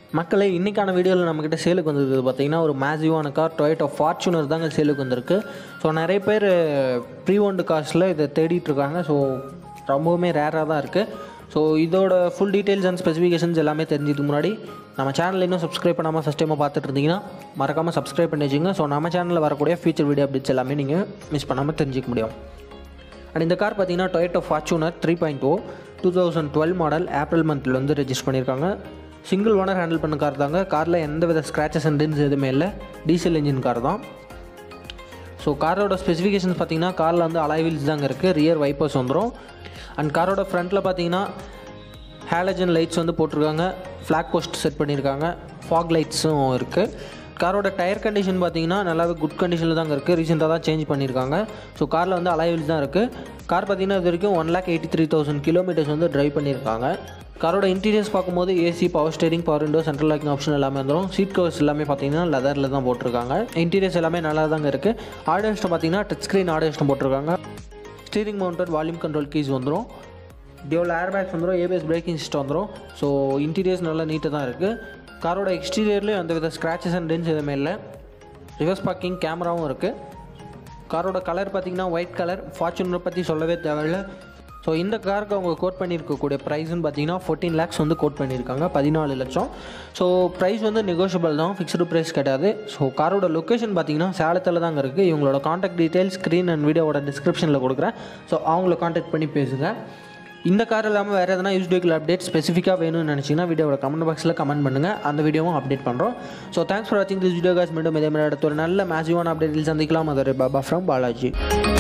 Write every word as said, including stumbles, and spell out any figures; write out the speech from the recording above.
மக்களே இன்றைக்கான வீடியோவில் நம்மக்கிட்ட சேலுக்கு வந்திருக்கு பார்த்திங்கன்னா ஒரு மேசிவான கார் டொயோட்டா ஃபார்ச்சுனர் தாங்க சேலுக்கு வந்திருக்கு. ஸோ நிறைய பேர் ப்ரீ ஓன்டு காஸ்ட்டில் இதை தேடிட்டுருக்காங்க. ஸோ ரொம்பவுமே ரேராக தான் இருக்குது. ஸோ இதோட ஃபுல் டீட்டெயில்ஸ் அண்ட் ஸ்பெசிஃபிகேஷன்ஸ் எல்லாமே தெரிஞ்சதுக்கு முன்னாடி நம்ம சேனலில் இன்னும் சப்ஸ்கிரைப் பண்ணாமல் ஃபஸ்ட் டைமாக பார்த்துட்டு இருந்தீங்கன்னா மறக்காமல் சப்ஸ்கிரைப் பண்ணி வச்சுங்க. ஸோ நம்ம சேனலில் வரக்கூடிய ஃபியூச்சர் வீடியோ அப்டேட்ஸ் எல்லாமே நீங்கள் மிஸ் பண்ணாமல் தெரிஞ்சிக்க முடியும். அண்ட் இந்த கார் பார்த்திங்கன்னா Toyota Fortuner three point O two thousand twelve model April மந்தில் வந்து ரெஜிஸ்டர் பண்ணியிருக்காங்க. சிங்கிள் ஓனர் ஹேண்டில் பண்ண கார் தாங்க. காரில் எந்த வித ஸ்க்ராச்சஸ் அண்ட் டென்ஸ் எதுவுமே இல்லை. டீசல் இன்ஜின் கார் தான். ஸோ காரோட ஸ்பெசிஃபிகேஷன்ஸ் பார்த்திங்கன்னா காரில் வந்து அலாய் வீல்ஸ் தாங்க இருக்குது. ரியர் வைப்பர்ஸ் வந்துடும். அண்ட் காரோட ஃப்ரண்ட்டில் பார்த்திங்கன்னா ஹேலஜன் லைட்ஸ் வந்து போட்டிருக்காங்க. ஃப்ளாக் போஸ்ட் செட் பண்ணியிருக்காங்க. ஃபாக் லைட்ஸும் இருக்குது. காரோட டயர் கண்டிஷன் பார்த்திங்கன்னா நல்லாவே குட் கண்டிஷனில் தாங்க இருக்குது. ரீசெண்டாக தான் சேஞ்ச் பண்ணியிருக்காங்க. ஸோ காரில் வந்து அலாய் வீல்ஸ் தான் இருக்குது. கார் பார்த்திங்கன்னா இது வரைக்கும் one lakh eighty three thousand kilometres வந்து ட்ரைவ் பண்ணியிருக்காங்க. காரோட இன்டீரியர்ஸ் பார்க்கும்போது AC, power steering, power window, central locking option எல்லாமே வந்துடும். சீட் கவர்ஸ் எல்லாமே பார்த்தீங்கன்னா லெதரில் தான் போட்டிருக்காங்க. இன்டீரியர்ஸ் எல்லாமே நல்லா தாங்க இருக்குது. ஆடியோ சிஸ்டம் பார்த்தீங்கன்னா டச் ஸ்க்ரீன் ஆடியோ சிஸ்டம் போட்டிருக்காங்க. Steering mounted volume control keys வந்துடும். டியூவல் ஏர் பேக்ஸ் வந்துடும். ஏபிஎஸ் பிரேக்கிங் சிஸ்டம் வந்துடும். ஸோ இன்டீரியர்ஸ் நல்லா நீட்டாக தான் இருக்குது. காரோட எக்ஸ்டீரியர்லேயும் எந்த வித ஸ்க்ராச்சஸ் அண்ட் டென்ஸ் எதுவுமே இல்லை. ரிவர்ஸ் பார்க்கிங் கேமராவும் இருக்குது. காரோட கலர் பார்த்திங்கன்னா ஒயிட் கலர். ஃபார்ச்சுனர் பற்றி சொல்லவே தேவையில்லை. ஸோ இந்த காருக்கு அவங்க கோட் பண்ணியிருக்கக்கூடிய ப்ரைஸ்ன்னு பார்த்தீங்கன்னா ஃபோர்டீன் லேக்ஸ் வந்து கோட் பண்ணியிருக்காங்க. பதினாலு லட்சம். ஸோ ப்ரைஸ் வந்து நெகோஷியபிள் தான், ஃபிக்ஸ்டு ப்ரைஸ் கிடையாது. ஸோ காரோட லொக்கேஷன் பார்த்தீங்கன்னா சேலத்தில் தாங்க இருக்குது. இவங்களோட காண்டாக்ட் டீட்டெயில்ஸ் ஸ்க்ரீன் அண்ட் வீடியோவோட டிஸ்கிரிப்ஷனில் கொடுக்குறேன். ஸோ அவங்கள காண்டாக்ட் பண்ணி பேசுங்க. இந்த கார் இல்லாமல் வேறு எதனா யூஸ் வெஹிக்கிள் அப்டேட் ஸ்பெசிஃபிக்காக வேணும்னு நினச்சிங்கன்னா வீடியோட கமெண்ட் பாக்ஸில் கமெண்ட் பண்ணுங்கள். அந்த வீடியோவும் அப்டேட் பண்ணுறோம். ஸோ தேங்க்ஸ் ஃபார் வாட்சிங் திஸ் வீடியோ காஸ். மீண்டும் இதே மாதிரி அடுத்த ஒரு நல்ல மேசிவான அப்டேட்டில் சந்திக்கலாம். அது பாபா ஃப்ரம் பாலாஜி.